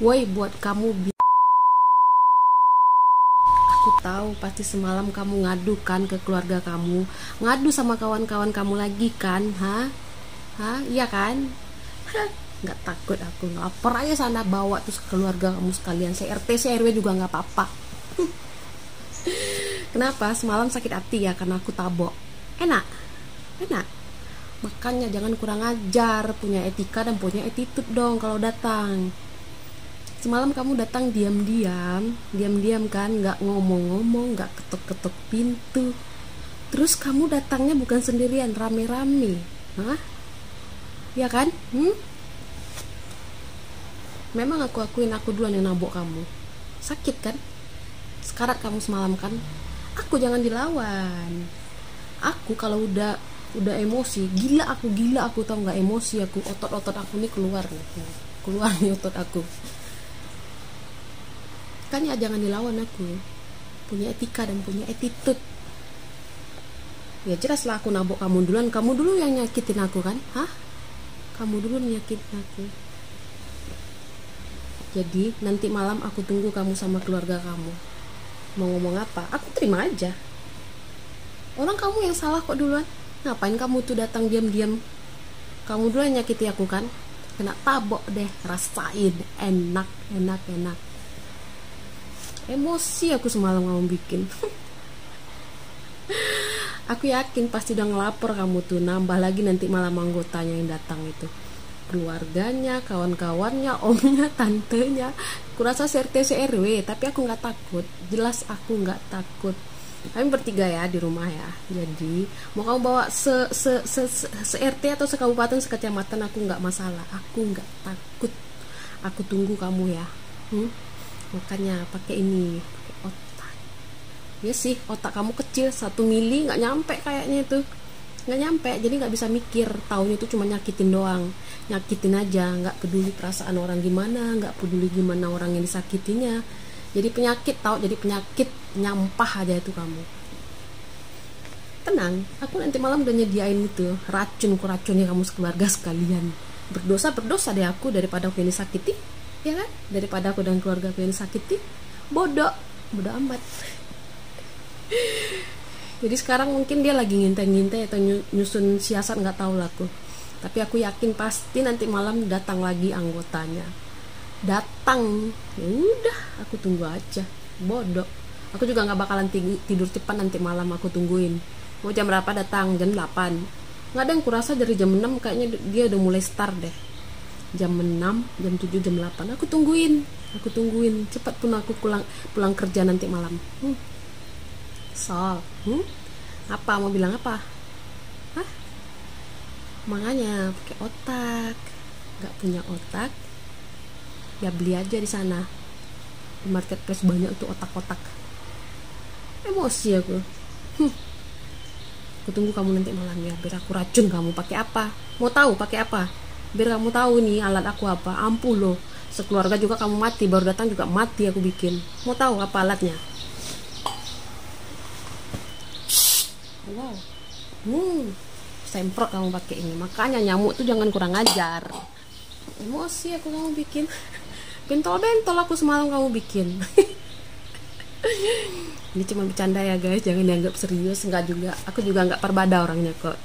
Woi, buat kamu, aku tahu pasti semalam kamu ngadu kan ke keluarga kamu, ngadu sama kawan-kawan kamu lagi kan, iya kan? Nggak takut aku, lapor aja sana, bawa terus keluarga kamu sekalian, CRT CRW juga nggak apa-apa. Kenapa semalam sakit hati ya karena aku tabok? Enak, enak. Makanya jangan kurang ajar, punya etika dan punya attitude dong kalau datang. Semalam kamu datang diam-diam kan, nggak ngomong-ngomong, nggak ketok-ketok pintu. Terus kamu datangnya bukan sendirian, rame-rame, ya kan? Memang aku akuin aku duluan yang nabok kamu. Sakit kan? Sekarat kamu semalam kan? Aku jangan dilawan. Aku kalau udah emosi, gila aku tau nggak, emosi aku, otot-otot aku nih keluar nih otot aku. Kan ya jangan dilawan aku. Punya etika dan punya attitude. Ya jelaslah aku nabok kamu duluan, kamu dulu yang nyakitin aku kan? Kamu dulu nyakitin aku. Jadi nanti malam aku tunggu kamu sama keluarga kamu. Mau ngomong apa? Aku terima aja. Orang kamu yang salah kok duluan. Ngapain kamu tuh datang diam-diam? Kamu duluan nyakiti aku kan? Kena tabok deh, rasain. Enak. Emosi aku semalam kamu bikin. Aku yakin pasti udah ngelapor kamu tuh. Nambah lagi nanti malam anggotanya yang datang itu, keluarganya, kawan-kawannya, omnya, tantenya. Kurasa CRT CRW, tapi aku nggak takut. Jelas aku nggak takut. Kami bertiga ya di rumah ya. Jadi mau kamu bawa se-RT atau sekabupaten, sekecamatan, aku nggak masalah. Aku nggak takut. Aku tunggu kamu ya. Makanya pakai ini, pakai otak. Ya sih, otak kamu kecil, 1 mili nggak nyampe kayaknya itu. Nggak nyampe, jadi nggak bisa mikir. Taunya itu cuma nyakitin doang, nyakitin aja, nggak peduli perasaan orang gimana, nggak peduli gimana orang yang disakitinya. Jadi penyakit, tau, jadi penyakit nyampah aja itu kamu. Tenang, aku nanti malam udah nyediain itu racunnya kamu sekeluarga sekalian. Berdosa deh aku daripada aku yang disakiti, ya kan? Daripada aku dan keluarga aku yang disakiti. Bodoh amat. Jadi sekarang mungkin dia lagi ngintai atau nyusun siasat, nggak tahu lah aku. Tapi aku yakin pasti nanti malam datang lagi anggotanya. Datang, ya udah, aku tunggu aja. Bodoh. Aku juga nggak bakalan tidur cepat nanti malam, aku tungguin. Mau jam berapa datang? Jam 8. Nggak ada yang kurasa dari jam 6 kayaknya dia udah mulai start deh. Jam 6, jam 7, jam 8 aku tungguin. Cepat pun aku pulang kerja nanti malam. Apa mau bilang apa? Makanya pakai otak. Nggak punya otak, ya beli aja di sana. Di marketplace banyak tuh otak-otak. Emosi aku. Aku tunggu kamu nanti malam ya, biar aku racun kamu. Pakai apa? Mau tahu pakai apa? Biar kamu tahu nih alat aku apa. Ampuh loh, sekeluarga juga kamu mati, baru datang juga mati aku bikin. Mau tahu apa alatnya? Wow. Semprot kamu pakai ini. Makanya nyamuk tuh jangan kurang ajar. Emosi aku kamu bikin. Bentol aku semalam kamu bikin. Ini cuma bercanda ya guys, jangan dianggap serius. Enggak juga, aku juga nggak perbada orangnya kok.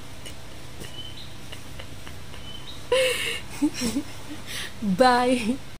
Bye.